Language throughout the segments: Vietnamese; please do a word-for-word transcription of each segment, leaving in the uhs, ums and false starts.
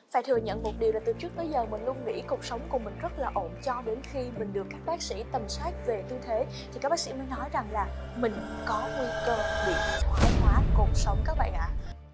Phải thừa nhận một điều là từ trước tới giờ mình luôn nghĩ cuộc sống của mình rất là ổn, cho đến khi mình được các bác sĩ tầm soát về tư thế thì các bác sĩ mới nói rằng là mình có nguy cơ bị thoái hóa cột sống các bạn ạ.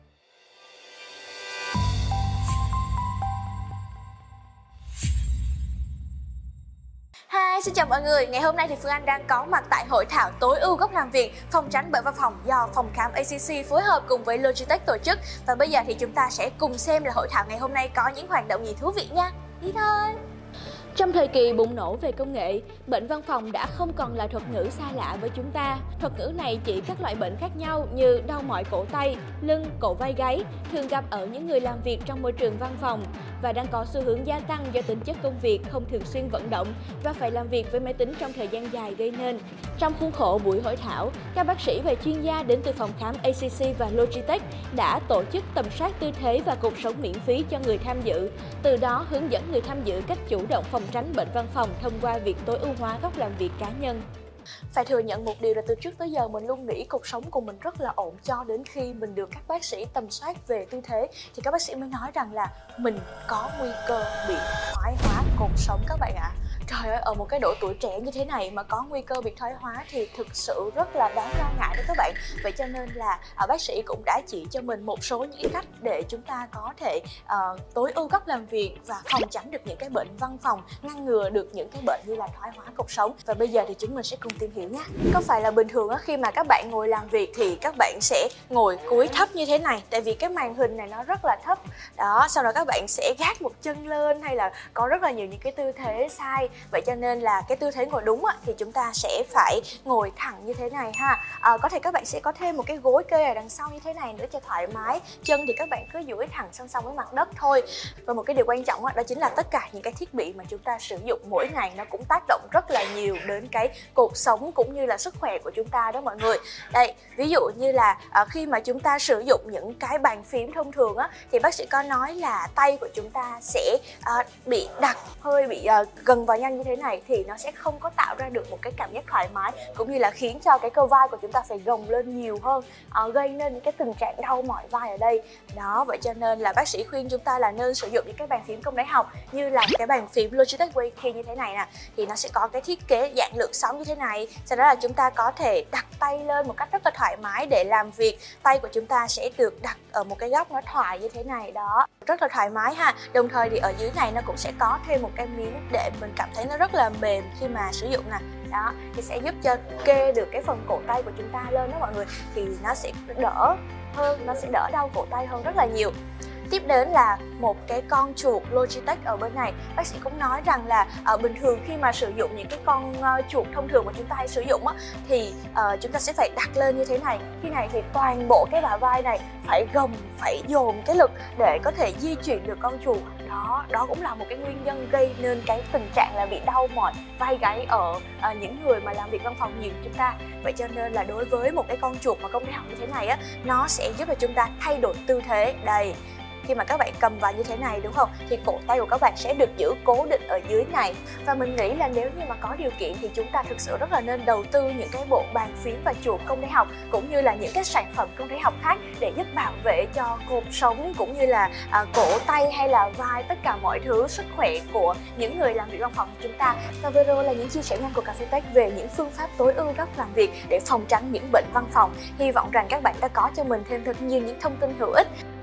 Hi, xin chào mọi người. Ngày hôm nay thì Phương Anh đang có mặt tại hội thảo tối ưu góc làm việc, phòng tránh bệnh văn phòng do phòng khám a xê xê phối hợp cùng với Logitech tổ chức. Và bây giờ thì chúng ta sẽ cùng xem là hội thảo ngày hôm nay có những hoạt động gì thú vị nha. Đi thôi! Trong thời kỳ bùng nổ về công nghệ, bệnh văn phòng đã không còn là thuật ngữ xa lạ với chúng ta. Thuật ngữ này chỉ các loại bệnh khác nhau như đau mỏi cổ tay, lưng, cổ vai gáy, thường gặp ở những người làm việc trong môi trường văn phòng và đang có xu hướng gia tăng do tính chất công việc không thường xuyên vận động và phải làm việc với máy tính trong thời gian dài gây nên. Trong khuôn khổ buổi hội thảo, các bác sĩ và chuyên gia đến từ phòng khám a xê xê và Logitech đã tổ chức tầm soát tư thế và cột sống miễn phí cho người tham dự, từ đó hướng dẫn người tham dự cách chủ động phòng tránh bệnh văn phòng thông qua việc tối ưu hóa góc làm việc cá nhân. Phải thừa nhận một điều là từ trước tới giờ mình luôn nghĩ cuộc sống của mình rất là ổn, cho đến khi mình được các bác sĩ tầm soát về tư thế thì các bác sĩ mới nói rằng là mình có nguy cơ bị thoái hóa cột sống các bạn ạ. Trời ơi, ở một cái độ tuổi trẻ như thế này mà có nguy cơ bị thoái hóa thì thực sự rất là đáng lo ngại đó các bạn. Vậy cho nên là uh, bác sĩ cũng đã chỉ cho mình một số những cái cách để chúng ta có thể uh, tối ưu góc làm việc và phòng tránh được những cái bệnh văn phòng, ngăn ngừa được những cái bệnh như là thoái hóa cột sống. Và bây giờ thì chúng mình sẽ cùng tìm hiểu nhé. Có phải là bình thường á, khi mà các bạn ngồi làm việc thì các bạn sẽ ngồi cúi thấp như thế này, tại vì cái màn hình này nó rất là thấp. Đó, sau đó các bạn sẽ gác một chân lên hay là có rất là nhiều những cái tư thế sai. Vậy cho nên là cái tư thế ngồi đúng á, thì chúng ta sẽ phải ngồi thẳng như thế này ha. À, có thể các bạn sẽ có thêm một cái gối kê ở đằng sau như thế này nữa cho thoải mái. Chân thì các bạn cứ duỗi thẳng song song với mặt đất thôi. Và một cái điều quan trọng á, đó chính là tất cả những cái thiết bị mà chúng ta sử dụng mỗi ngày nó cũng tác động rất là nhiều đến cái cột sống cũng như là sức khỏe của chúng ta đó mọi người. Đây, ví dụ như là à, khi mà chúng ta sử dụng những cái bàn phím thông thường á, thì bác sĩ có nói là tay của chúng ta sẽ à, bị đặt hơi bị à, gần vào nhau như thế này thì nó sẽ không có tạo ra được một cái cảm giác thoải mái, cũng như là khiến cho cái cơ vai của chúng ta phải gồng lên nhiều hơn, uh, gây nên những cái tình trạng đau mỏi vai ở đây đó. Vậy cho nên là bác sĩ khuyên chúng ta là nên sử dụng những cái bàn phím công đáy học như là cái bàn phím Logitech Wayke như thế này nè, thì nó sẽ có cái thiết kế dạng lượng sóng như thế này. Sau đó là chúng ta có thể đặt tay lên một cách rất là thoải mái để làm việc. Tay của chúng ta sẽ được đặt ở một cái góc nó thoải như thế này đó, rất là thoải mái ha. Đồng thời thì ở dưới này nó cũng sẽ có thêm một cái miếng để mình cảm thấy nó rất là mềm khi mà sử dụng nè. Đó, thì sẽ giúp cho kê được cái phần cổ tay của chúng ta lên đó mọi người, thì nó sẽ đỡ hơn, nó sẽ đỡ đau cổ tay hơn rất là nhiều. Tiếp đến là một cái con chuột Logitech ở bên này. Bác sĩ cũng nói rằng là ở bình thường khi mà sử dụng những cái con uh, chuột thông thường mà chúng ta hay sử dụng á, thì uh, chúng ta sẽ phải đặt lên như thế này. Khi này thì toàn bộ cái bả vai này phải gồng, phải dồn cái lực để có thể di chuyển được con chuột. Đó, đó cũng là một cái nguyên nhân gây nên cái tình trạng là bị đau mỏi vai gáy ở uh, những người mà làm việc văn phòng nhiều chúng ta. Vậy cho nên là đối với một cái con chuột mà công đáy học như thế này á, nó sẽ giúp cho chúng ta thay đổi tư thế. Đây, khi mà các bạn cầm vào như thế này đúng không, thì cổ tay của các bạn sẽ được giữ cố định ở dưới này. Và mình nghĩ là nếu như mà có điều kiện thì chúng ta thực sự rất là nên đầu tư những cái bộ bàn phím và chuột công đáy học, cũng như là những cái sản phẩm công đáy học khác để giúp bảo vệ cho cột sống cũng như là à, cổ tay hay là vai, tất cả mọi thứ sức khỏe của những người làm việc văn phòng của chúng ta. Và vừa rồi là những chia sẻ nhanh của Cà Phê Tech về những phương pháp tối ưu góc làm việc để phòng tránh những bệnh văn phòng. Hy vọng rằng các bạn đã có cho mình thêm thật nhiều những thông tin hữu ích.